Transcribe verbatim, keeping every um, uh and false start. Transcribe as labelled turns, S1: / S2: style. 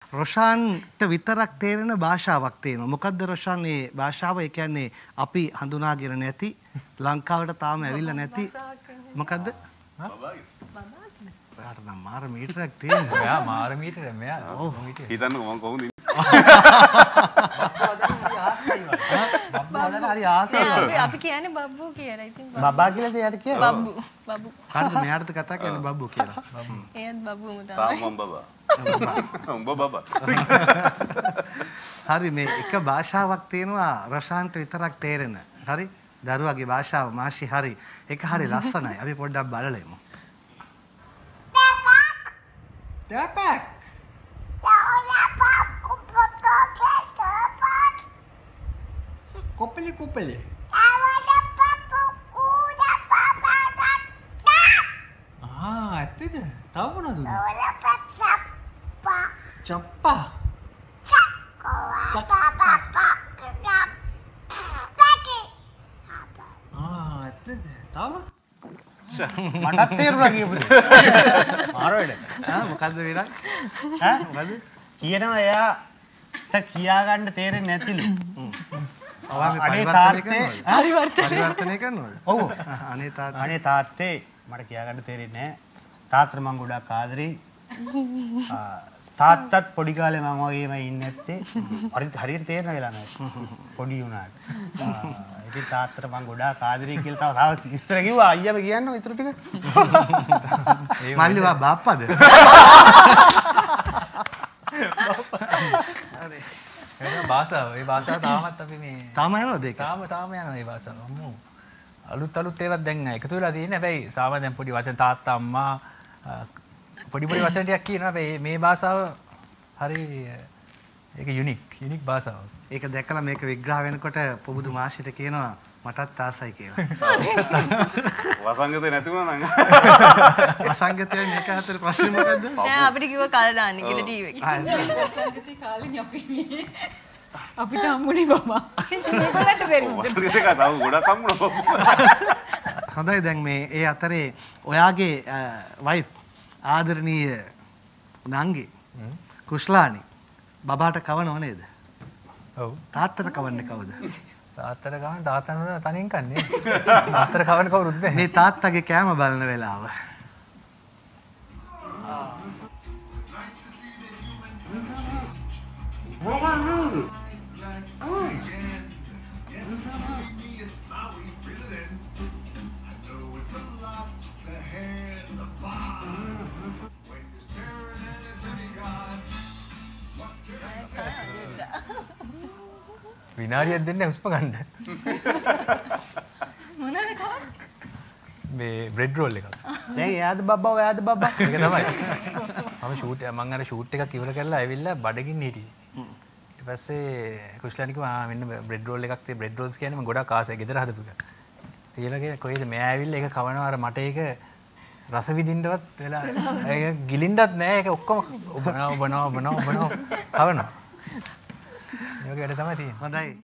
S1: රොෂාන්ට විතරක් තේරෙන භාෂාවක් තියෙනවා. මොකද්ද රොෂාන් මේ භාෂාව? ඒ කියන්නේ අපි හඳුනාගෙන නැති ලංකාවට තාම ඇවිල්ලා නැති මොකද්ද? බබාගේ. බබාගේ. ඔයාට නම් මාර මීටරයක් තියෙනවා.
S2: ඔයා මාර මීටරයක් මෙයා. ඔව්.
S3: හිතන්නකෝ මම කොහොමද ඉන්නේ?
S4: බබ්බුට හරි ආසයි. අපි අපි කියන්නේ බබ්බු කියලා. ඉතින්
S1: බබා කියලාද එයාට කියන්නේ?
S4: බබ්බු. බබ්බු.
S1: කාටද මෙයාටද කතා කියන්නේ බබ්බු කියලා?
S4: එයත් බබ්බුම තමයි.
S3: තාම මම බබා. උඹ බබා.
S1: හරි මේ එක භාෂාවක් තියෙනවා රොෂාන්ට විතරක් තේරෙන. හරි? දරුවගේ භාෂාව මාෂි හරි. ඒක හරි ලස්සනයි. අපි පොඩ්ඩක් බලලෙමු.
S5: Dapat. Kopeli kopeli. Ah, ඇත්තද? තව මොනවද? චප්පා. ආ, ඇත්තද? තව?
S1: මටත් තේරුණා කියපුද? මාර වෙඩ. ආ මොකද්ද විරක්? ඈ මොකද්ද?
S6: කියනවා එයාට කියා ගන්න තේරෙන්නේ නැතිලු.
S1: අනේ තාත්තේ
S4: පරිවර්තනය
S1: කරනවද?
S6: ඔව්.
S1: අනේ තාත්තේ
S6: අනේ තාත්තේ මට කියා ගන්න තේරෙන්නේ නැහැ. තාත්තට මම ගොඩක් ආදරෙයි. තාත්තත් පොඩි කාලේ මම වගේම ඉන්නේ නැත්තේ. හරියට හරියට තේරෙන වෙලා නැහැ. පොඩි වුණාට. ඉතින් තාත්තට මම ගොඩාක් ආදරෙයි කියලා තව තව ඉස්සර කිව්වා අයියාම කියන්න ඉතුරු ටික.
S1: මල්ලිවා බාප්පද?
S2: හරි. ඒක භාෂාව. ඒ භාෂාව තාමත් අපි මේ
S1: තාම යනවද ඒක?
S2: තාම තාම යනවා මේ භාෂාව. අම්මෝ. අලුත් අලුත් ඒවාත් දැන් එකතු වෙලා තියෙන්නේ. හැබැයි සාමාන්‍යයෙන් පොඩි වචන තාත්තා අම්මා පොඩි පොඩි වචන ටිකක් කියනවා. හැබැයි මේ භාෂාව හරි ඒක යුනික් යුනික් භාෂාවක්.
S1: ඒක දැකලා මේක විග්‍රහ වෙනකොට පොබුදු මාෂිට කියනවා මටත් ආසයි කියලා.
S3: වසංගතේ නැති වුණා නම්.
S1: වසංගතේ මේක අතර ප්‍රශ්නේ මොකද්ද?
S4: නෑ අපිට කිව්ව කල් දාන්න කියලා ටීවී එකේ.
S7: වසංගතේ කාලෙන් අපි මේ අපිට හම්බුනේ බබා. මේගොල්ලන්ට බැරි වුණා.
S3: වසංගතේ කතාව ගොඩක් හම්බුණා.
S1: හොඳයි දැන් මේ ඒ අතරේ ඔයාගේ වයිෆ් ආදරණීය නංගි කුෂ්ලානි බබාට කවනව නේද?
S2: ඔව්.
S1: තාත්තට කවන්නේ කවුද?
S2: තාත්තට කවන්න තාත්තම තනියෙන් කන්නේ. තාත්තට කවන්න කවුරුත් නැහැ.
S1: මේ තාත්තගේ කෑම බලන වෙලාව.
S2: විනාඩියක් දෙන්නේ හුස්ම ගන්න.
S4: මොනවද කවන්නේ?
S2: මේ බ්‍රෙඩ් රෝල් එකක්.
S6: දැන් එයාද බබ්බා ඔයාද බබ්බා?
S2: ඒක තමයි. මම ෂූට් මම අර ෂූට් එකක් ඉවර කරලා ඇවිල්ලා බඩගින්න හිටියේ. ඊට පස්සේ කුෂ්ලානි කිව්වා ආ මෙන්න බ්‍රෙඩ් රෝල් එකක් තියෙයි බ්‍රෙඩ් රෝල්ස් කියන්නේ මම ගොඩක් ආසයි ගෙදර හදපු එක. ඊළඟට කොහෙද මෙයා ඇවිල්ලා ඒක කවනවා අර මට ඒක රස විඳින්නවත් වෙලා ඒක ගිලින්නත් නෑ ඒක ඔක්කොම ඔබනවා ඔබනවා ඔබනවා ඔබනවා කවනවා. ඒක වැඩ තමයි තියෙන්නේ.
S1: හොඳයි.